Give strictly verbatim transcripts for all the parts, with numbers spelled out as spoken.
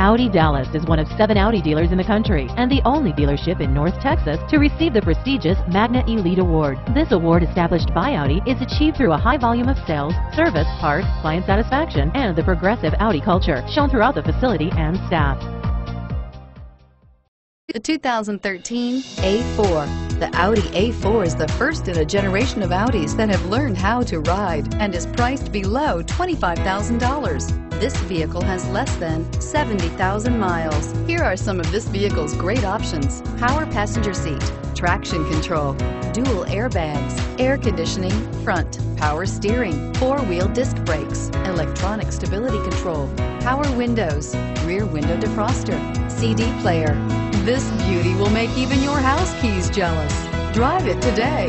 Audi Dallas is one of seven Audi dealers in the country and the only dealership in North Texas to receive the prestigious Magna Elite Award. This award, established by Audi, is achieved through a high volume of sales, service, parts, client satisfaction, and the progressive Audi culture shown throughout the facility and staff. The two thousand thirteen A four. The Audi A four is the first in a generation of Audis that have learned how to ride and is priced below twenty-five thousand dollars. This vehicle has less than seventy thousand miles. Here are some of this vehicle's great options: power passenger seat, traction control, dual airbags, air conditioning, front, power steering, four-wheel disc brakes, electronic stability control, power windows, rear window defroster, C D player. This beauty will make even your house keys jealous. Drive it today.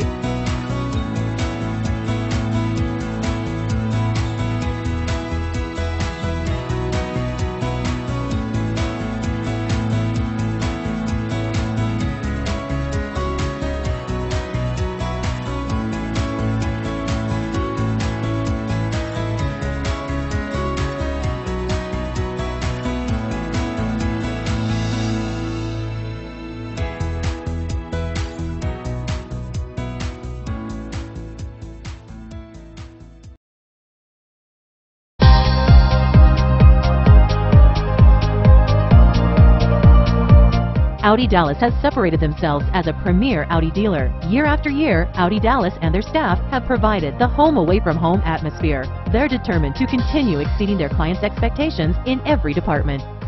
Audi Dallas has separated themselves as a premier Audi dealer. Year after year, Audi Dallas and their staff have provided the home away from home atmosphere. They're determined to continue exceeding their clients' expectations in every department.